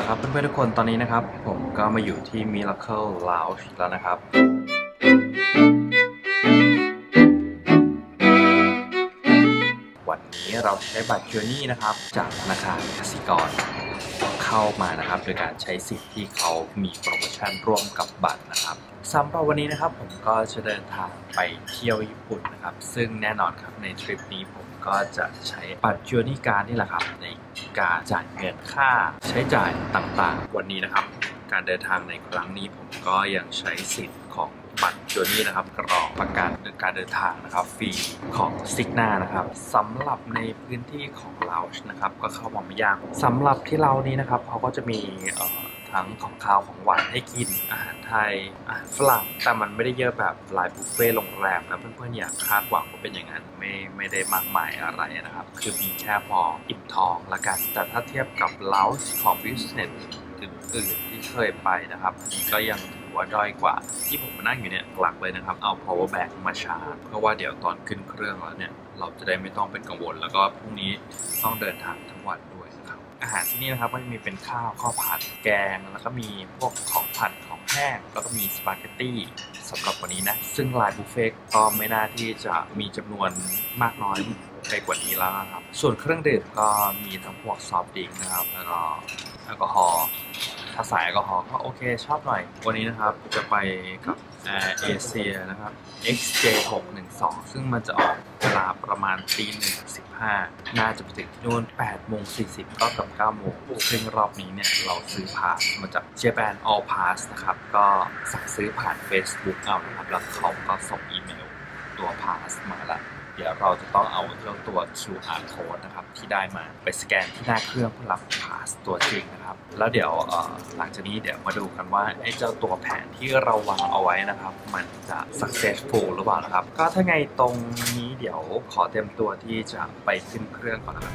ละครับเพื่อนๆทุกคนตอนนี้นะครับผมก็มาอยู่ที่ Miracle Lounge แล้วนะครับวันนี้เราใช้บัตร Journey นะครับจากธนาคารกสิกรเข้ามานะครับโดยการใช้สิทธิ์ที่เขามีโปรโมชั่นร่วมกับบัตรนะครับสำหรับวันนี้นะครับผมก็จะเดินทางไปเที่ยวญี่ปุ่นนะครับซึ่งแน่นอนครับในทริปนี้ผมก็จะใช้บัตร Journey Card นี่แหละครับในการจ่ายเงินค่าใช้จ่ายต่างๆวันนี้นะครับการเดินทางในครั้งนี้ผมก็ยังใช้สิทธิ์ของบัตร Journey นะครับกรอกประกันการเดินทางนะครับฟรีของซิกนานะครับสำหรับในพื้นที่ของเรานะครับก็เข้ามาไม่ยากสำหรับที่เรานี้นะครับเขาก็จะมีทั้งของคาวของหวานให้กินอาหารไทยอาหารฝรั่งแต่มันไม่ได้เยอะแบบไลน์บุฟเฟ่ต์โรงแรมแล้วเพื่อนๆอยากคาดหวังว่าเป็นอย่างนั้นไม่ได้มากมายอะไรนะครับคือมีแค่พออิ่มท้องละกันแต่ถ้าเทียบกับเลาส์ของ business อื่นๆที่เคยไปนะครับอันนี้ก็ยังถือว่าด้อยกว่าที่ผมมานั่งอยู่เนี่ยหลักเลยนะครับเอา power bank มาชาร์จเพราะว่าเดี๋ยวตอนขึ้นเครื่องแล้วเนี่ยเราจะได้ไม่ต้องเป็นกังวลแล้วก็พรุ่งนี้ต้องเดินทางทั้งวันด้วยนะครับอาหารที่นี่นะครับก็จะมีเป็นข้าวผัดแกงแล้วก็มีพวกของผัดของแห้งแล้วก็มีสปาเกตตี้สำหรับวันนี้นะซึ่งไลน์บุฟเฟ่ต์ก็ไม่น่าที่จะมีจำนวนมากน้อยไปกว่านี้แล้วนะครับส่วนเครื่องดื่มก็มีทั้งพวกซอฟต์ดริงก์นะครับแล้วก็แอลกอฮอล์ถ้าสายแอลกอฮอล์ก็โอเคชอบหน่อยวันนี้นะครับจะไปกับAir Asia นะครับ XJ612 ซึ่งมันจะออกเวลาประมาณ1:15น่าจะไปถึงที่นู่น8:40ก็กับ9โมงซึ่งรอบนี้เนี่ยเราซื้อพาสมาจาก Japan All Pass นะครับก็สั่งซื้อผ่าน Facebook เอานะครับแล้วเขาก็ส่งอีเมลตัวพาสมาแล้วเดี๋ยวเราจะต้องเอาเจ้าตัว QR code นะครับที่ได้มาไปสแกนที่หน้าเครื่องเพื่อรับพาสตัวจริงนะครับแล้วเดี๋ยวหลังจากนี้เดี๋ยวมาดูกันว่าไอ้เจ้าตัวแผนที่เราวางเอาไว้นะครับมันจะ successful หรือเปล่านะครับก็ถ้าไงตรงนี้เดี๋ยวขอเตรียมตัวที่จะไปขึ้นเครื่องก่อนนะครับ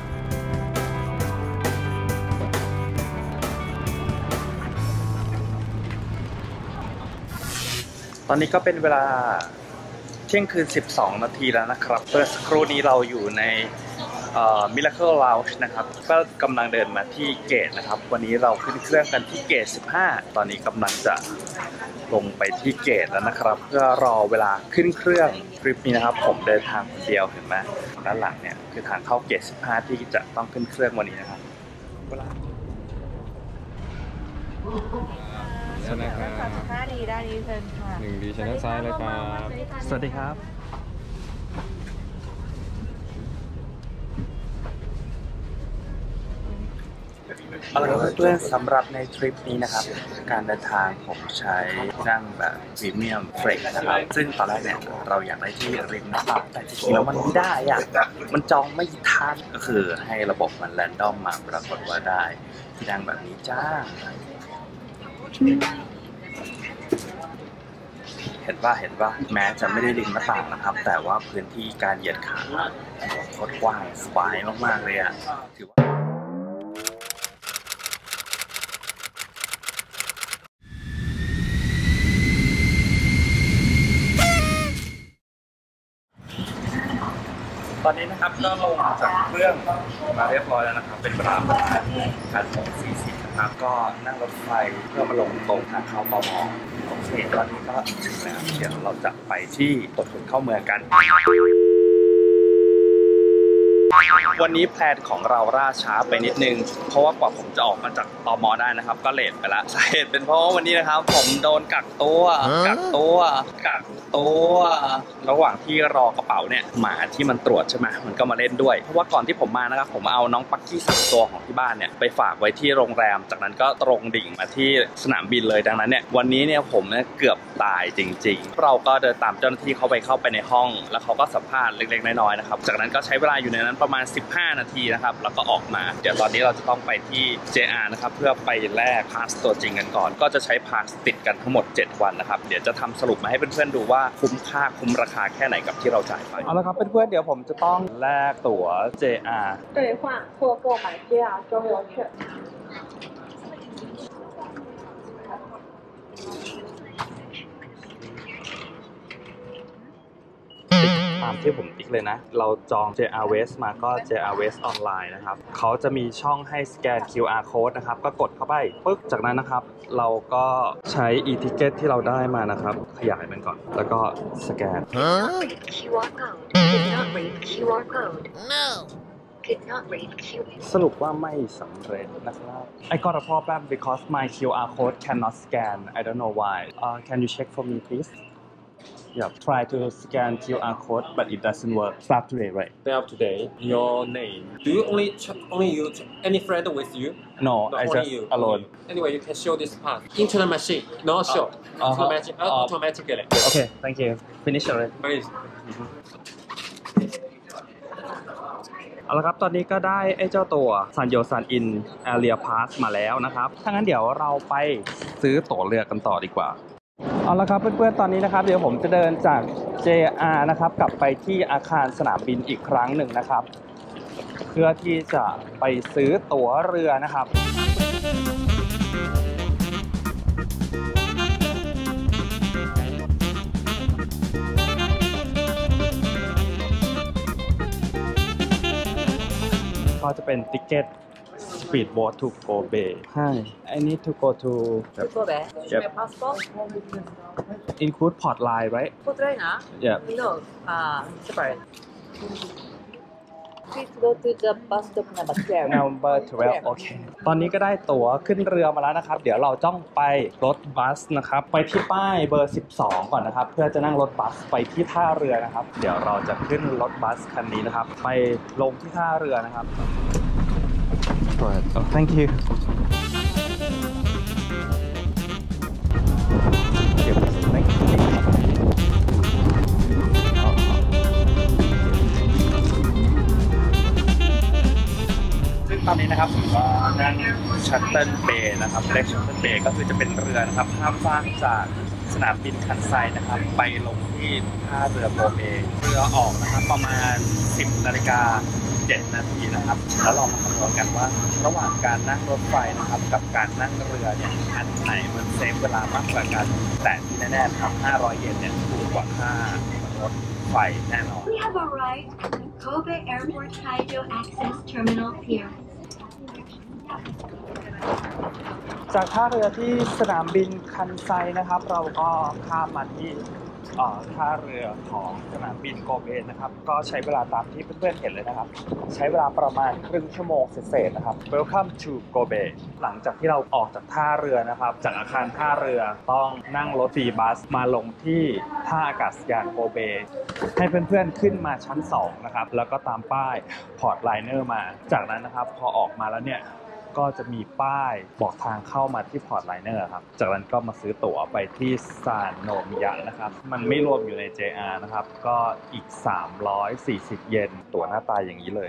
ตอนนี้ก็เป็นเวลาเที่ยงคืน12 นาทีแล้วนะครับเมื่อสักครู่นี้เราอยู่ในMiracle Lounge นะครับก็กำลังเดินมาที่เกตนะครับวันนี้เราขึ้นเครื่องกันที่เกต15ตอนนี้กำลังจะลงไปที่เกตแล้วนะครับเพื่อรอเวลาขึ้นเครื่องทริปนี้นะครับผมเดินทางคนเดียวเห็นไหมด้านหลังเนี่ยคือทางเข้าเกต15ที่จะต้องขึ้นเครื่องวันนี้นะครับใช่ไหมครับ5 ดีด้านนี้เชิญค่ะ1 ดีชั้นซ้ายเลยครับสวัสดีครับเอาละครับเพื่อนๆสำหรับในทริปนี้นะครับการเดินทางผมใช้นั่งแบบพรีเมียมเฟรชนะครับซึ่งตอนแรกเนี่ยเราอยากได้ที่ริมนะครับแต่จริงๆแล้วมันไม่ได้อะมันจองไม่ทันก็คือให้ระบบมันแรนดอมมาปรากฏว่าได้ที่นั่งแบบนี้จ้าเห็นว่าแม้จะไม่ได้ริมหน้าต่างนะครับแต่ว่าพื้นที่การเหยียดขาโคตรกว้างสบายมากๆเลยอ่ะถือว่าตอนนี้นะครับก็ลงจากเครื่องมาเรียบร้อยแล้วนะครับเป็นเวลาประมาณ8:40นะครับก็นั่งรถไฟเพื่อมาลงตรงทางเข้าตม.โอเคตอนนี้ก็ถึงแล้วเดี๋ยวเราจะไปที่ตรวจคนเข้าเมืองกันวันนี้แพลนของเราล่าช้าไปนิดนึงเพราะว่ากว่าผมจะออกมาจากตม.ได้นะครับก็เลทไปแล้วสาเหตุเป็นเพราะว่าวันนี้นะครับผมโดนกักตัวระหว่างที่รอกระเป๋าเนี่ยหมาที่มันตรวจใช่ไหมมันก็มาเล่นด้วยเพราะว่าก่อนที่ผมมานะครับผมเอาน้องปักกี้3 ตัวของที่บ้านเนี่ยไปฝากไว้ที่โรงแรมจากนั้นก็ตรงดิ่งมาที่สนามบินเลยดังนั้นเนี่ยวันนี้เนี่ยผมเนี่ยเกือบตายจริงๆเราก็เดินตามเจ้าหน้าที่เข้าไปในห้องแล้วเขาก็สัมภาษณ์เล็กๆน้อยๆนะครับจากนั้นก็ใช้เวลาอยู่ในนั้นประมาณ15 นาทีนะครับแล้วก็ออกมาเดี๋ยวตอนนี้เราจะต้องไปที่ JR นะครับเพื่อไปแลกพาสตัวจริงกันก่อนก็จะใช้พาสติดกันทั้งหมด7 วันนะครับเดี๋ยวจะทำสรุปมาให้เพื่อนๆดูว่าคุ้มค่าคุ้มราคาแค่ไหนกับที่เราจ่ายไปเอาละครับเพื่อนๆเดี๋ยวผมจะต้องแลกตั๋ว JR 兑换或购买 JR 周游券พาามที่ผมติ๊กเลยนะเราจอง JR West มาก็ JR West ออนไลน์นะครับเขาจะมีช่องให้สแกน QR code นะครับก็กดเข้าไปปึ๊บจากนั้นนะครับเราก็ใช้ e-ticket ที่เราได้มานะครับขยายมันก่อนแล้วก็สแกน QR code. Did not read QR code. No. Did not read QR. สรุปว่าไม่สำเร็จนะครับ I got a problem because my QR code cannot scan I don't know why can you check for me please Yeah, try to scan QR code, but it doesn't work. Start today, right? Day of today, your name. Do you only you any friend with you? No, No, I only just you. alone. Anyway, you can show this part into the machine. No show. Automatically. Okay, thank you. Finish already. Please. เอาละครับตอนนี้ก็ได้ไอ้เจ้าตัวซันโยซันอินแอเรียพาสมาแล้วนะครับถ้างั้นเดี๋ยวเราไปซื้อตั๋วเรือกันต่อดีกว่าเอาละครับเพื่อนๆตอนนี้นะครับเดี๋ยวผมจะเดินจาก JR นะครับกลับไปที่อาคารสนามบินอีกครั้งหนึ่งนะครับเพื่อที่จะไปซื้อตั๋วเรือนะครับก็จะเป็น ticket speedboat to Kobe. Hi, I need to go to. To Kobe. Yep. My passport. Include port line, right? Port liner. Yeah. No. Separate. Please go to the bus stop number 12. Number 12 โอเคตอนนี้ก็ได้ตั๋วขึ้นเรือมาแล้วนะครับเดี๋ยวเราต้องไปรถบัสนะครับไปที่ป้ายเบอร์12ก่อนนะครับเพื่อจะนั่งรถบัสไปที่ท่าเรือนะครับเดี๋ยวเราจะขึ้นรถบัสคันนี้นะครับไปลงที่ท่าเรือนะครับ Oh, thank you ซึ่งตอนนี้นะครับผมก็นั่งชัตเติลเบย์นะครับเรียกชัตเติลเบย์ก็คือจะเป็นเรือนะครับข้ามฟากจากสนามบินคันไซนะครับไปลงที่ท่าเรือโกเบเรือออกนะครับประมาณ 10:07 นาทีนะครับแล้วเรามาคำนวณกันว่าระหว่างการนั่งรถไฟนะครับกับการนั่งเรือเนี่ยอันไหนมันเซฟเวลามากกว่ากันแต่ที่แน่ๆครับ500 เยนเนี่ยถูกกว่าค่ารถไฟแน่นอน We have arrived at the Kobe Airport Kaido Access Terminal Pier. จากท่าเรือที่สนามบินคันไซนะครับเราก็ข้ามมาที่ท่าเรือของสนามบินโกเบนะครับก็ใช้เวลาตามที่เพื่อนๆเห็นเลยนะครับใช้เวลาประมาณครึ่งชั่วโมงเศษๆนะครับ Welcome to Kobe หลังจากที่เราออกจากท่าเรือนะครับจากอาคารท่าเรือต้องนั่งรถฟรีบัสมาลงที่ท่าอากาศยานโกเบให้เพื่อนๆขึ้นมาชั้น2นะครับแล้วก็ตามป้ายพอร์ตไลเนอร์มาจากนั้นนะครับพอออกมาแล้วเนี่ยก็จะมีป้ายบอกทางเข้ามาที่พอร์ตไลเนอร์ครับจากนั้นก็มาซื้อตั๋วไปที่ซานโนมิยะนะครับมันไม่รวมอยู่ใน JR นะครับก็อีก340 เยนตั๋วหน้าตาอย่างนี้เลย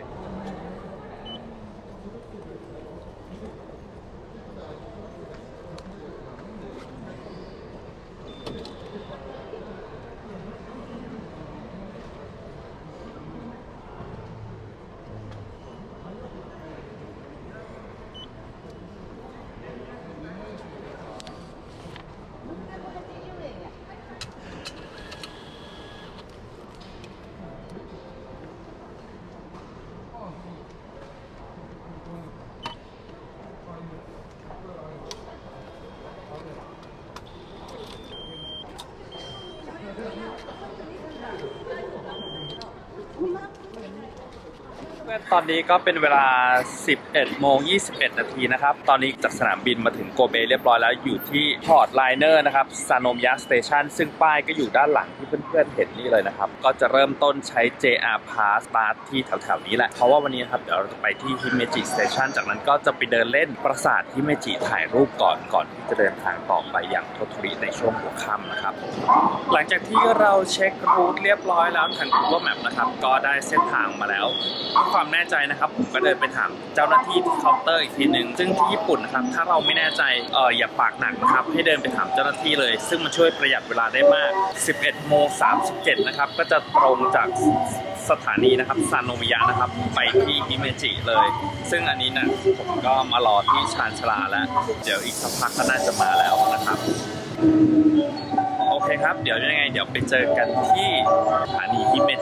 ตอนนี้ก็เป็นเวลา 11:21 นาทีนะครับตอนนี้จากสนามบินมาถึงโกเบเรียบร้อยแล้วอยู่ที่พอร์ตไลเนอร์นะครับซานโนมิยะสเตชันซึ่งป้ายก็อยู่ด้านหลังที่เพื่อนๆเห็นนี่เลยนะครับก็จะเริ่มต้นใช้ JR Pass Start ที่แถวๆนี้แหละเพราะว่าวันนี้นะครับเดี๋ยวเราจะไปที่ฮิเมจิสเตชันจากนั้นก็จะไปเดินเล่นปราสาทฮิเมจิถ่ายรูปก่อนที่จะเดินทางต่อไปอย่างโทโทริในช่วงหัวค่ำนะครับหลังจากที่เราเช็ครูทเรียบร้อยแล้วทาง Google Map นะครับก็ได้เส้นทางมาแล้วความแน่ใจนะครับผมก็เดินไปถามเจ้าหน้าที่ที่เคาน์เตอร์อีกทีนึงซึ่งที่ญี่ปุ่นนะครับถ้าเราไม่แน่ใจอย่าปากหนักนะครับให้เดินไปถามเจ้าหน้าที่เลยซึ่งมันช่วยประหยัดเวลาได้มาก 11:37 นะครับก็จะตรงจากสถานีนะครับซานโนมิยะนะครับไปที่ฮิเมจิเลยซึ่งอันนี้นะผมก็มารอที่ชานชาลาแล้วเดี๋ยวอีกสักพักก็น่าจะมาแล้วนะครับโอเคครับเดี๋ยวยังไงเดี๋ยวไปเจอกันที่สถานีฮิเมจิเลย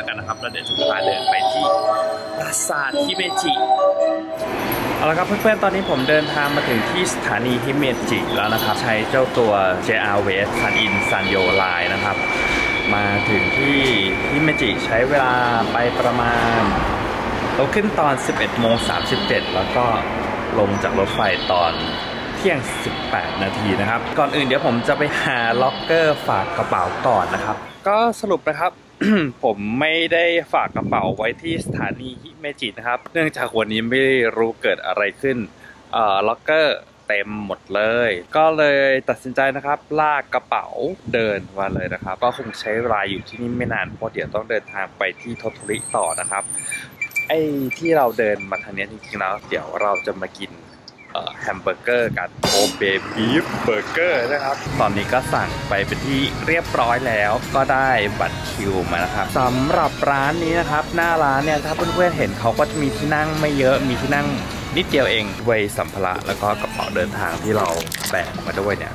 กันนะครับแล้วเดี๋ยวจะพาเดินไปที่ปราสาทฮิเมจิเอาละครับเพื่อนๆตอนนี้ผมเดินทางมาถึงที่สถานีฮิเมจิแล้วนะครับใช้เจ้าตัว JR West San-in Sanyo Line นะครับมาถึงที่ฮิเมจิใช้เวลาไปประมาณเราขึ้นตอน 11:37 แล้วก็ลงจากรถไฟตอนเที่ยง 18 นาทีนะครับก่อนอื่นเดี๋ยวผมจะไปหาล็อกเกอร์ฝากกระเป๋าก่อนนะครับก็สรุปนะครับ ผมไม่ได้ฝากกระเป๋าไว้ที่สถานีฮิเมจินะครับเนื่องจากวันนี้ไม่รู้เกิดอะไรขึ้นล็อกเกอร์เต็มหมดเลยก็เลยตัดสินใจนะครับลากกระเป๋าเดินมาเลยนะครับก็คงใช้เวลาอยู่ที่นี่ไม่นานเพราะเดี๋ยวต้องเดินทางไปที่โทโทริต่อนะครับไอ้ที่เราเดินมาทางนี้จริงๆแล้วเดี๋ยวเราจะมากินแฮมเบอร์เกอร์กันโอเบบีฟเบอร์เกอร์นะครับตอนนี้ก็สั่งไปเป็นที่เรียบร้อยแล้วก็ได้บัตรคิวมานะครับสำหรับร้านนี้นะครับหน้าร้านเนี่ยถ้าเพื่อนๆเห็นเขาก็จะมีที่นั่งไม่เยอะมีที่นั่งนิดเดียวเองไว้สัมภาระแล้วก็กระเป๋าเดินทางที่เราแบกมาด้วยเนี่ย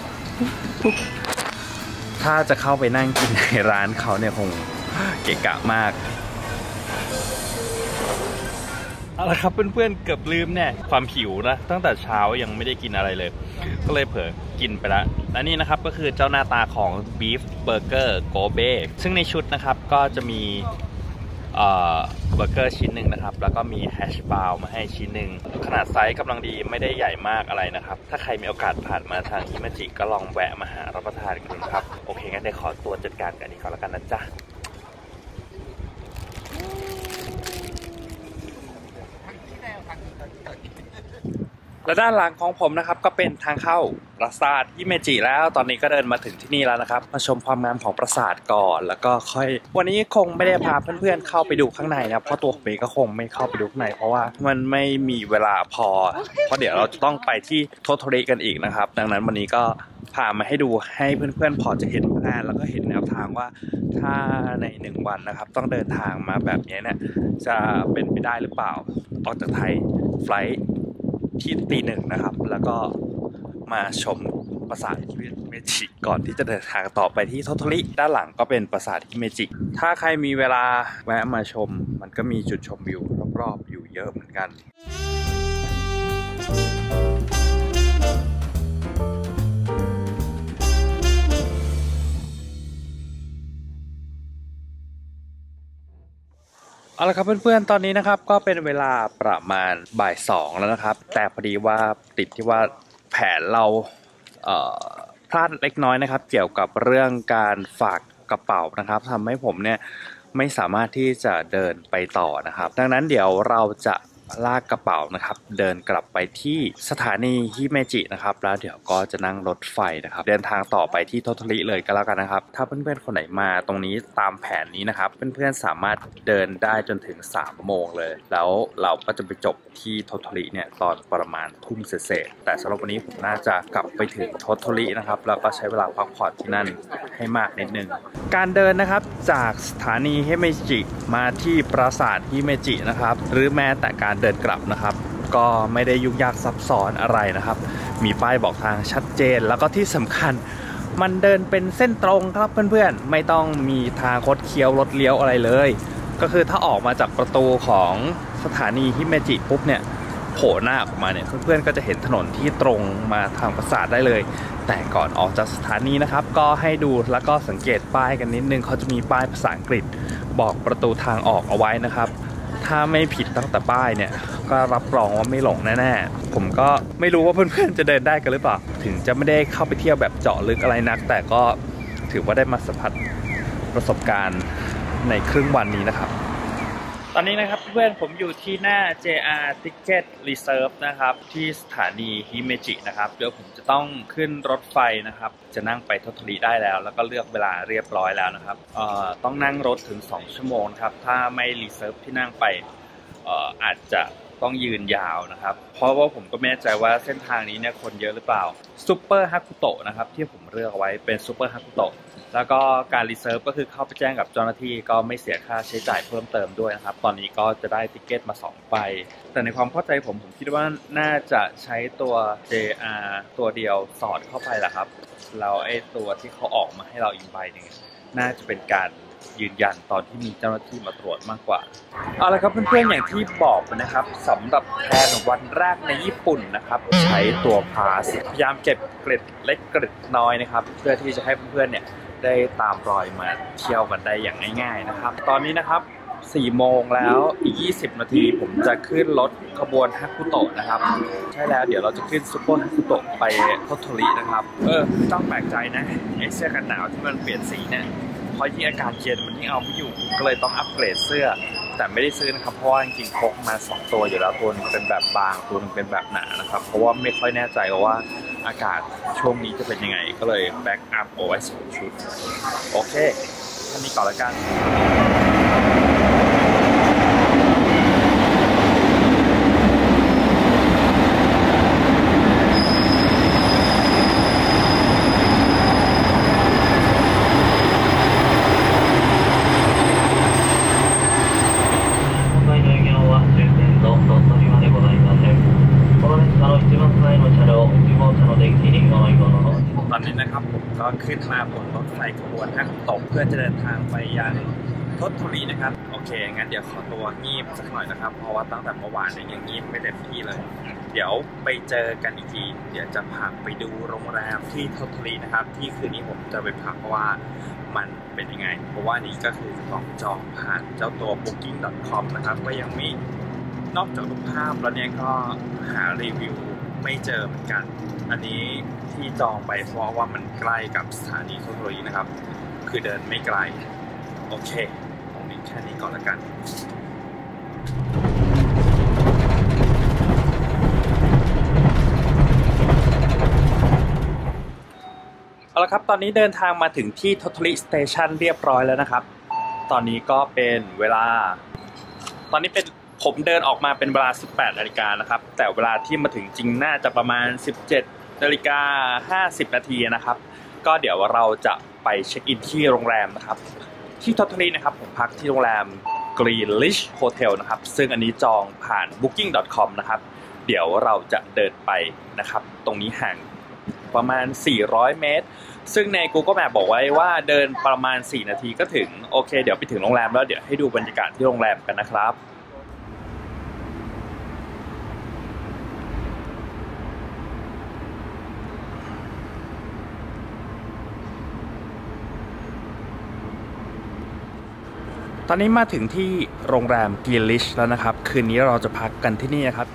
ถ้าจะเข้าไปนั่งกินในร้านเขาเนี่ยคงเกะกะมากเอาละครับเพื่อนๆเกือบลืมเนี่ยความหิวนะตั้งแต่เช้ายังไม่ได้กินอะไรเลยก็เลยเผลอกินไปแล้วและนี่นะครับก็คือเจ้าหน้าตาของ Beef Burger Kobe ซึ่งในชุดนะครับก็จะมีเบอร์เกอร์ชิ้นหนึ่งนะครับแล้วก็มีแฮชบราวน์มาให้ชิ้นหนึ่งขนาดไซส์กำลังดีไม่ได้ใหญ่มากอะไรนะครับถ้าใครมีโอกาสผ่านมาทางฮิเมจิก็ลองแวะมาหารับประทานกันครับโอเคงั้นได้ขอตัวจัดการกันนี้ก่อนแล้วกันนะจ๊ะและด้านหลังของผมนะครับก็เป็นทางเข้าปราสาทฮิเมจิแล้วตอนนี้ก็เดินมาถึงที่นี่แล้วนะครับมาชมความงามของปราสาทก่อนแล้วก็ค่อยวันนี้คงไม่ได้พาเพื่อนๆเข้าไปดูข้างในนะเพราะตัวผมเองก็คงไม่เข้าไปดูข้างในเพราะว่ามันไม่มีเวลาพอเพราะเดี๋ยวเราจะต้องไปที่โทโทริกันอีกนะครับดังนั้นวันนี้ก็พามาให้ดูให้เพื่อนๆพอจะเห็นแผนแล้วก็เห็นแนวทางว่าถ้าใน1 วันนะครับต้องเดินทางมาแบบนี้เนี่ยจะเป็นไปได้หรือเปล่าออกจากไทยไฟลท์ที่ตี 1นะครับแล้วก็มาชมปราสาทฮิเมจิก่อนที่จะเดินทางต่อไปที่โทโทริด้านหลังก็เป็นปราสาทฮิเมจิถ้าใครมีเวลาแวะมาชมมันก็มีจุดชมวิวรอบๆอยู่เยอะเหมือนกันเอาละครับเพื่อนๆตอนนี้นะครับก็เป็นเวลาประมาณบ่าย 2แล้วนะครับแต่พอดีว่าติดที่ว่าแผนเราพลาดเล็กน้อยนะครับเกี่ยวกับเรื่องการฝากกระเป๋านะครับทำให้ผมเนี่ยไม่สามารถที่จะเดินไปต่อนะครับดังนั้นเดี๋ยวเราจะลากกระเป๋านะครับเดินกลับไปที่สถานีฮิเมจินะครับแล้วเดี๋ยวก็จะนั่งรถไฟนะครับเดินทางต่อไปที่โทโทริเลยก็แล้วกันนะครับถ้าเพื่อนๆคนไหนมาตรงนี้ตามแผนนี้นะครับเพื่อนๆสามารถเดินได้จนถึง3 โมงเลยแล้วเราก็จะไปจบที่โทโทริเนี่ยตอนประมาณทุ่มเศษแต่สำหรับวันนี้ผมน่าจะกลับไปถึงโทโทรินะครับแล้วก็ใช้เวลาพักผ่อนที่นั่นให้มากนิดนึงการเดินนะครับจากสถานีฮิเมจิมาที่ปราสาทฮิเมจินะครับหรือแม้แต่การเดินกลับนะครับก็ไม่ได้ยุ่งยากซับซ้อนอะไรนะครับมีป้ายบอกทางชัดเจนแล้วก็ที่สำคัญมันเดินเป็นเส้นตรงครับเพื่อนๆไม่ต้องมีทางคดเคี้ยวรถเลี้ยวอะไรเลยก็คือถ้าออกมาจากประตูของสถานีฮิเมจิปุ๊บเนี่ยโผล่หน้าออกมาเนี่ยเพื่อนๆก็จะเห็นถนนที่ตรงมาทางปราสาทได้เลยแต่ก่อนออกจากสถานีนะครับก็ให้ดูแล้วก็สังเกตป้ายกันนิดนึงเขาจะมีป้ายภาษาอังกฤษบอกประตูทางออกเอาไว้นะครับถ้าไม่ผิดตั้งแต่ป้ายเนี่ยก็รับรองว่าไม่หลงแน่ๆผมก็ไม่รู้ว่าเพื่อนๆจะเดินได้กันหรือเปล่าถึงจะไม่ได้เข้าไปเที่ยวแบบเจาะลึกอะไรนักแต่ก็ถือว่าได้มาสัมผัสประสบการณ์ในครึ่งวันนี้นะครับตอนนี้นะครับเพื่อนผมอยู่ที่หน้า JR Ticket Reserve นะครับที่สถานีฮิเมจินะครับเดี๋ยวผมจะต้องขึ้นรถไฟนะครับจะนั่งไปโทโทริได้แล้วก็เลือกเวลาเรียบร้อยแล้วนะครับต้องนั่งรถถึง2 ชั่วโมงครับถ้าไม่รีเซิร์ฟที่นั่งไปอาจจะต้องยืนยาวนะครับเพราะว่าผมก็ไม่แน่ใจว่าเส้นทางนี้เนี่ยคนเยอะหรือเปล่าซูเปอร์ฮากุโตะนะครับที่ผมเลือกไว้เป็นซูเปอร์ฮากุโตะแล้วก็การรีเซิร์ฟก็คือเข้าไปแจ้งกับเจ้าหน้าที่ก็ไม่เสียค่าใช้จ่ายเพิ่มเติมด้วยนะครับตอนนี้ก็จะได้ติ๊กเก็ตมา2 ใบแต่ในความเข้าใจผมคิดว่าน่าจะใช้ตัว JR ตัวเดียวสอดเข้าไปแหละครับแล้วไอ้ตัวที่เขาออกมาให้เราอีกใบนึงน่าจะเป็นการยืนยันตอนที่มีเจ้าหน้าที่มาตรวจมากกว่าเอาละครับเพื่อนๆอย่างที่บอกนะครับสำหรับแพลนวันแรกในญี่ปุ่นนะครับใช้ตัวพาสพยายามเก็บเกร็ดเล็กเกร็ดน้อยนะครับเพื่อที่จะให้เพื่อนๆเนี่ยได้ตามรอยมาเที่ยวกันได้อย่างง่ายๆนะครับตอนนี้นะครับ4 โมงแล้วอีก20 นาทีผมจะขึ้นรถขบวนฮาคุโตะนะครับใช่แล้วเดี๋ยวเราจะขึ้นซุปเปอร์ฮาคุโตะไปโทโทรินะครับไม่ต้องแปลกใจนะไอเสื้อกันหนาวที่มันเปลี่ยนสีเนี่ยพอยิ่งอากาศเย็นมันยิ่งเอาไม่อยู่ก็เลยต้องอัปเกรดเสื้อแต่ไม่ได้ซื้อนะครับเพราะว่าจริงๆพกมา2 ตัวอยู่แล้วตัวนึงเป็นแบบบางตัวนึงเป็นแบบหนานะครับเพราะว่าไม่ค่อยแน่ใจว่าอากาศช่วงนี้จะเป็นยังไงก็เลยแบ็กอัพเอาไว้2 ชุดโอเคท่านี้ก่อนละกันตอนนี้นะครับผมก็ขึ้นมาบนรถไฟขบวนฮาคุโตะเพื่อจะเดินทางไปยังโทโทรินะครับโอเคงั้นเดี๋ยวขอตัวงีบสักหน่อยนะครับเพราะว่าตั้งแต่เมื่อวานเนี่ยยังงีบไม่เต็มที่เลยเดี๋ยวไปเจอกันอีกทีเดี๋ยวจะพาไปดูโรงแรมที่โทโทรินะครับที่คืนนี้ผมจะไปพักเพราะว่ามันเป็นยังไงเพราะว่านี่ก็คือของจองผ่านเจ้าตัว booking.com นะครับก็ยังไม่นอกจากรูปภาพแล้วเนี่ยก็หารีวิวไม่เจอเหมือนกันอันนี้ที่จองไปเพราะว่ามันใกล้กับสถานีโทโทรินะครับคือเดินไม่ไกลโอเคตรงนี้แค่นี้ก่อนละกันเอาละครับตอนนี้เดินทางมาถึงที่โทโทริสเตชันเรียบร้อยแล้วนะครับตอนนี้ก็เป็นเวลาตอนนี้ผมเดินออกมาเป็นเวลา 18 นาฬิกานะครับแต่เวลาที่มาถึงจริงน่าจะประมาณ 17 นาฬิกา 50 นาทีนะครับก็เดี๋ยวเราจะไปเช็คอินที่โรงแรมนะครับที่โทโทรินะครับผมพักที่โรงแรม Greenwich Hotel นะครับซึ่งอันนี้จองผ่าน booking.com นะครับเดี๋ยวเราจะเดินไปนะครับตรงนี้ห่างประมาณ400 เมตรซึ่งใน Google Map บอกไว้ว่าเดินประมาณ4 นาทีก็ถึงโอเคเดี๋ยวไปถึงโรงแรมแล้วเดี๋ยวให้ดูบรรยากาศที่โรงแรมกันนะครับตอนนี้มาถึงที่โรงแรมกิลลิชแล้วนะครับคืนนี้เราจะพักกันที่นี่นะครับ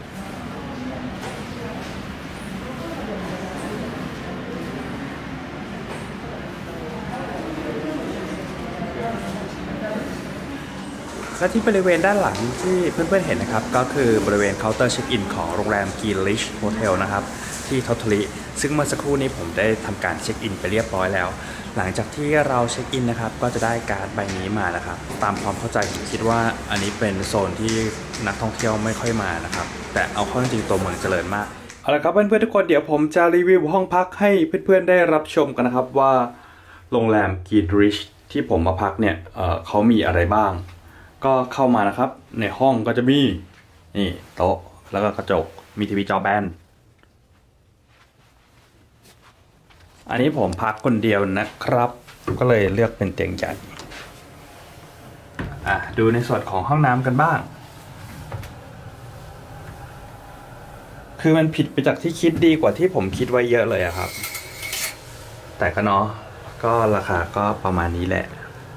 และที่บริเวณด้านหลังที่เพื่อนๆเห็นนะครับก็คือบริเวณเคาน์เตอร์เช็คอินของโรงแรมกิลลิชโฮเทลนะครับที่โทโทริซึ่งเมื่อสักครู่นี้ผมได้ทำการเช็คอินไปเรียบร้อยแล้วหลังจากที่เราเช็คอินนะครับก็จะได้การ์ดใบนี้มานะครับตามความเข้าใจผมคิดว่าอันนี้เป็นโซนที่นักท่องเที่ยวไม่ค่อยมานะครับแต่เอาเข้าจริงตัวเมืองเจริญมากเอาละครับเพื่อนๆทุกคนเดี๋ยวผมจะรีวิวห้องพักให้เพื่อนๆได้รับชมกันนะครับว่าโรงแรมกิลลิชที่ผมมาพักเนี่ยเขามีอะไรบ้างก็เข้ามานะครับในห้องก็จะมีนี่โต๊ะแล้วก็กระจกมีทีวีจอแบนอันนี้ผมพักคนเดียวนะครับก็เลยเลือกเป็นเตียงใหญ่ดูในส่วนของห้องน้ำกันบ้างคือมันผิดไปจากที่คิดดีกว่าที่ผมคิดไว้เยอะเลยครับแต่ก็เนาะก็ราคาก็ประมาณนี้แหละ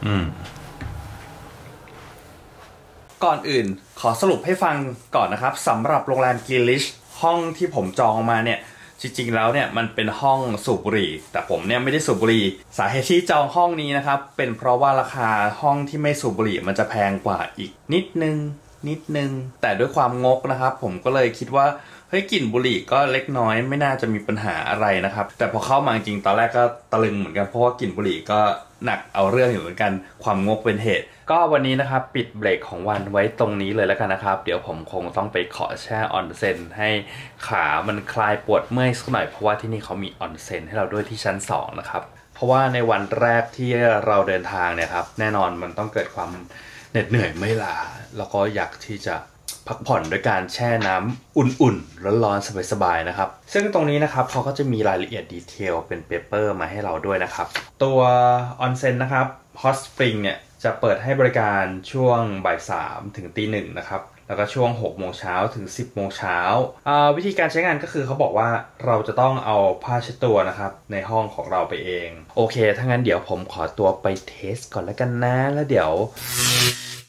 ก่อนอื่นขอสรุปให้ฟังก่อนนะครับสำหรับโรงแรมกิลลิชห้องที่ผมจองมาเนี่ยจริงๆแล้วเนี่ยมันเป็นห้องสูบบุหรี่แต่ผมเนี่ยไม่ได้สูบบุหรี่สาเหตุที่จองห้องนี้นะครับเป็นเพราะว่าราคาห้องที่ไม่สูบบุหรี่มันจะแพงกว่าอีกนิดนึงแต่ด้วยความงกนะครับผมก็เลยคิดว่าเฮ้ยกลิ่นบุหรี่ก็เล็กน้อยไม่น่าจะมีปัญหาอะไรนะครับแต่พอเข้ามาจริงตอนแรกก็ตะลึงเหมือนกันเพราะว่ากลิ่นบุหรี่ก็หนักเอาเรื่องอยู่เหมือนกันความงกเป็นเหตุก็วันนี้นะครับปิดเบรกของวันไว้ตรงนี้เลยแล้วกันนะครับเดี๋ยวผมคงต้องไปขอแช่ออนเซ็นให้ขามันคลายปวดเมื่อยสักหน่อยเพราะว่าที่นี่เขามีออนเซ็นให้เราด้วยที่ชั้น2นะครับเพราะว่าในวันแรกที่เราเดินทางเนี่ยครับแน่นอนมันต้องเกิดความเหน็ดเหนื่อยไม่ล้าแล้วก็อยากที่จะพักผ่อนด้วยการแช่น้ำอุ่นๆร้อนๆสบายๆนะครับซึ่งตรงนี้นะครับเขาก็จะมีรายละเอียดดีเทลเป็นเปเปอร์มาให้เราด้วยนะครับตัวออนเซ็นนะครับฮอตสปริงเนี่ยจะเปิดให้บริการช่วงบ่าย3ถึงตี 1นะครับแล้วก็ช่วง6โมงเช้าถึง10โมงเช้าวิธีการใช้งานก็คือเขาบอกว่าเราจะต้องเอาผ้าเช็ดตัวนะครับในห้องของเราไปเองโอเคถ้างั้นเดี๋ยวผมขอตัวไปเทสก่อนแล้วกันนะแล้วเดี๋ยว